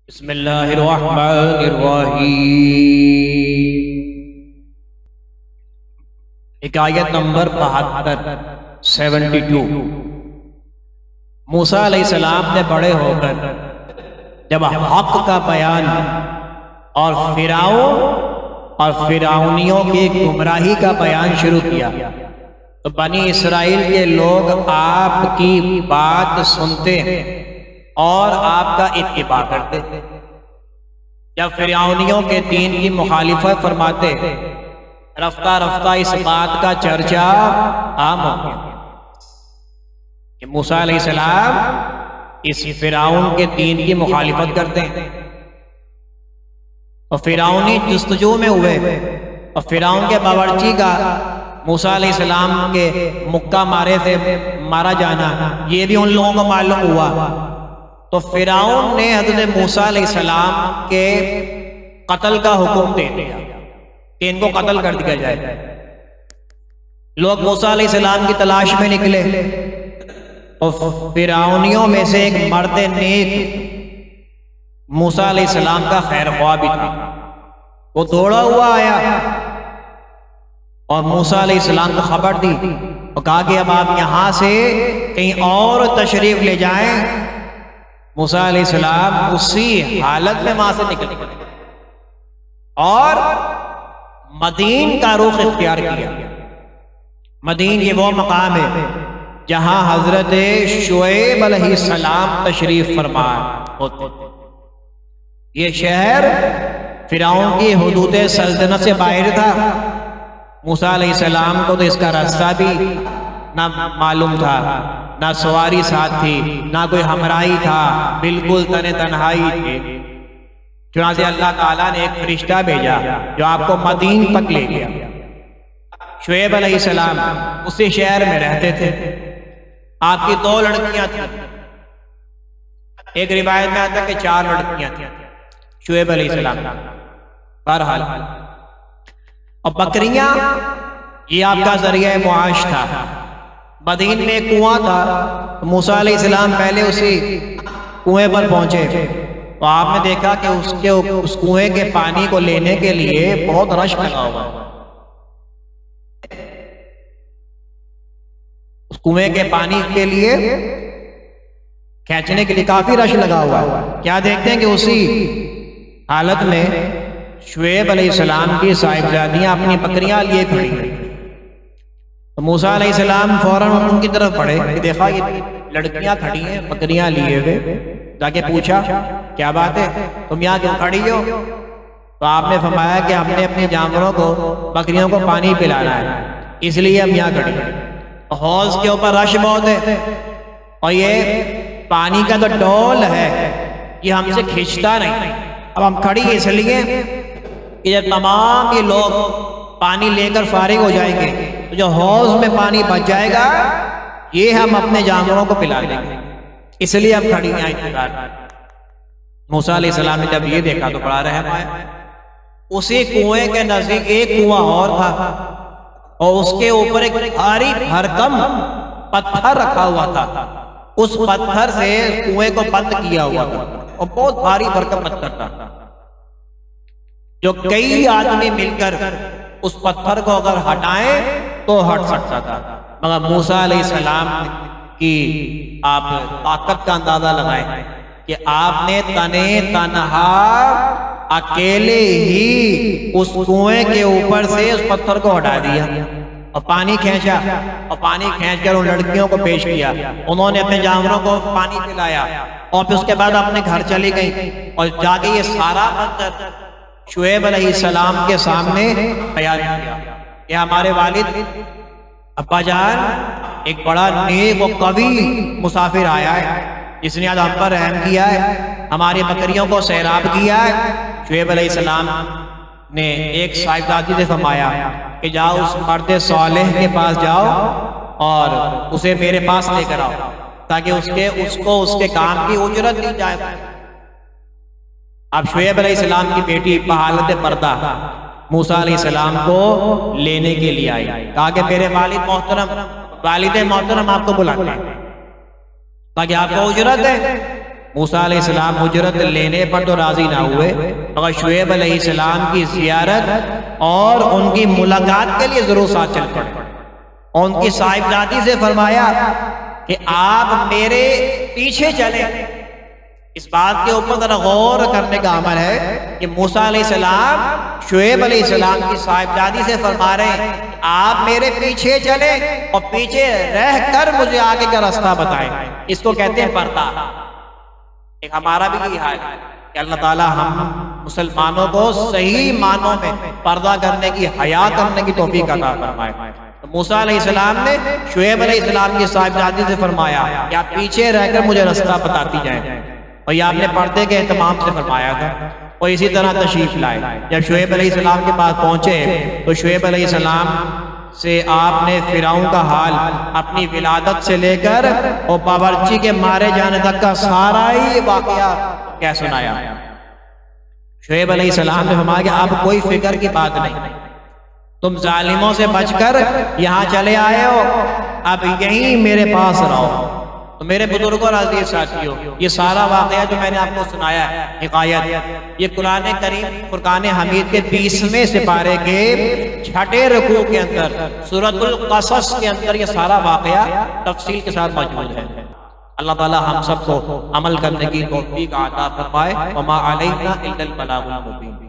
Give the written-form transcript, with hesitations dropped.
बिस्मिल्लाहिर्रहमानिर्रहीम। एक आयत नंबर 72 मूसा अलैहिस्सलाम ने बड़े होकर जब हक का बयान और फिरौन और फिरौनियों की गुमराही का बयान शुरू किया तो बनी इसराइल के लोग आपकी बात सुनते और आपका इत्तिबा करते। जब फिरौनियों के दीन की मुखालिफत फरमाते रफ्ता रफ्ता इस बात का चर्चा आम हो गया कि मूसा अलैहिस्सलाम इस फिरौन के दीन की मुखालिफत करते हैं। और फिरौनी जुस्तजू में हुए और फिरौन के बावर्ची का मूसा अलैहिस्सलाम के मुक्का मारे से मारा जाना ये भी उन लोगों को मालूम हुआ। तो फिरौन ने हज़रत मूसा अलैहिस्सलाम के कत्ल का हुक्म दे दिया कि इनको कत्ल कर दिया जाए। लोग मूसा अलैहिस्सलाम की तलाश में निकले और फिरौनियों में से एक मर्द नेक मूसा अलैहिस्सलाम का खैर ख्वाह भी था। वो दौड़ा हुआ आया और मूसा अलैहिस्सलाम को खबर दी और कहा कि अब आप यहां से कहीं और तशरीफ ले जाएं। मूसा अलैहिस्सलाम उसी हालत में वहां से निकल पड़े और मदीन का रुख इख्तियार किया। मदीन ये वो मकाम है जहां हजरत शुएब अलैहिस्सलाम तशरीफ फरमा होते। ये शहर फिरौन की हुदूद सल्तनत से बाहर था। मूसा अलैहिस्सलाम को तो इसका रास्ता भी ना मालूम था, ना सवारी साथ थी, ना कोई हमराही था, बिल्कुल तने तन्हाई थे। चुनांचे अल्लाह ताला ने एक फरिश्ता भेजा जो आपको मदीन तक ले गया। शुएब अलैहिस्सलाम उसी शहर में रहते थे। आपकी 2 लड़कियां थी। एक रिवायत में आता है कि 4 लड़कियां थी शुएब अलैहिस्सलाम। बहरहाल और बकरियां ये आपका जरिया मुआश था। मदीन में एक कुआं था तो मूसा अलैहिस्सलाम पहले उसी कुएं पर पहुंचे तो आपने देखा कि उस कुएं के पानी को लेने के लिए बहुत रश लगा हुआ। उस कुएं के पानी के लिए खींचने के लिए काफी रश लगा हुआ है। क्या देखते हैं कि उसी हालत में शुएब अलैहिस्सलाम की साहिबजादियां अपनी बकरियां लिए खड़ी हैं। तो मूसा अलैहिस्सलाम फौरन उनकी तरफ बढ़े कि देखा ये लड़कियां खड़ी हैं बकरियां लिए हुए। जाके पूछा क्या बात है, तुम यहाँ क्यों खड़ी हो? तो आपने फरमाया कि हमने अपने जानवरों को बकरियों को पानी पिलाना है इसलिए हम यहाँ खड़ी हैं। हौज के ऊपर रश बहुत है और ये पानी का तो डोल है ये हमसे खींचता नहीं। अब हम खड़ी इसलिए कि जब तमाम ये लोग पानी लेकर फारिग हो जाएंगे तो जो हौज में पानी बच जाएगा ये हम अपने जानवरों को पिला देंगे, इसलिए हम खड़ी हैं इंतजार। मूसा अलैहिस्सलाम ने जब ये देखा तो बड़ा रहम आया। उसी कुएं के नजदीक एक कुआं और था और उसके ऊपर एक भारी भरकम पत्थर रखा हुआ था। उस पत्थर से कुएं को बंद किया हुआ था और बहुत भारी भरकम पत्थर था जो कई आदमी मिलकर उस पत्थर को अगर हटाएं तो हट सकता था। मगर मूसा अलैहिस्सलाम की आप ताकत का अंदाजा लगाएं कि आपने तने तनहा अकेले ही उस कुएं के ऊपर से उस पत्थर को हटा दिया और पानी खींचा और पानी खींचकर उन लड़कियों को पेश किया। उन्होंने अपने जानवरों को पानी पिलाया और फिर उसके बाद अपने घर चली गई और जाके ये सारा मंजर शुएब अलैहिस्सलाम के सामने बयान किया कि हमारे वालिद अब्बा जान एक बड़ा नेक और कवि मुसाफिर आया है जिसने आज हम पर रहम किया है, हमारी बकरियों को सैराब किया है। शुएब अलैहिस्सलाम ने एक साहिबजादी से फरमाया कि जाओ उस मर्द सालेह के पास जाओ और उसे मेरे पास लेकर आओ ताकि उसको उसके काम की उजरत दी जाए। अब शुएब अलैहिस्सलाम की बेटी बहालत पर्दा मूसा अलैहिस्सलाम को लेने के लिए आई। कहा कि मेरे वालिद मोहतरम आपको बुलाते हैं ताकि आपको उजरत है। मूसा अलैहिस्सलाम उजरत लेने पर तो राजी ना हुए, मगर शुएब अलैहिस्सलाम की ज़ियारत और उनकी मुलाकात के लिए जरूर साथ चल पड़े। और उनकी साहिबजादी से फरमाया कि आप मेरे पीछे चले। इस बात के ऊपर जरा गौर करने का अमल है कि मूसा अलैहिस्सलाम शुएब अलैहिस्सलाम की साहिबजादी से फरमा रहे हैं आप मेरे पीछे चले और पीछे रह कर मुझे आगे का रास्ता बताएं। इसको कहते हैं पर्दा। एक हमारा भी यही हाल है कि अल्लाह ताला हम मुसलमानों को सही मानों में पर्दा करने की, हया करने की तौफीक अता फरमाए। तो मूसा अलैहिस्सलाम ने शुएब अलैहिस्सलाम की साहिबजादी से फरमाया कि आप पीछे रहकर मुझे रास्ता बताती जाए, और ये आपने पर्दे के एहतमाम से फरमाया था। और इसी तरह तशरीफ लाए। जब शुएब अलैहिस्सलाम के पास पहुंचे तो शुएब अलैहिस्सलाम से आपने फिरौन का हाल अपनी विलादत से लेकर और बावर्ची के मारे जाने तक का सारा ही वाकया क्या सुनाया। शुएब अलैहिस्सलाम ने फरमाया कि अब कोई फिक्र की बात नहीं, तुम जालिमों से बचकर यहाँ चले आए हो, अब यहीं मेरे पास रहो। तो मेरे बुजुर्गों और अज़ीज़ साथियों, ये सारा वाक़या जो मैंने आपको सुनाया है हिकायत, ये कुरान करीम फुरकान हमीद के 20वें सिपारे के 6ठे रुकू के अंदर सूरतुल क़सस के अंदर ये सारा वाक़या तफसील के साथ मौजूद है। अल्लाह ताला हम सबको अमल करने की तौफीक अता फरमाए। वमा अलैना इल्लल बलागुल मुबीन।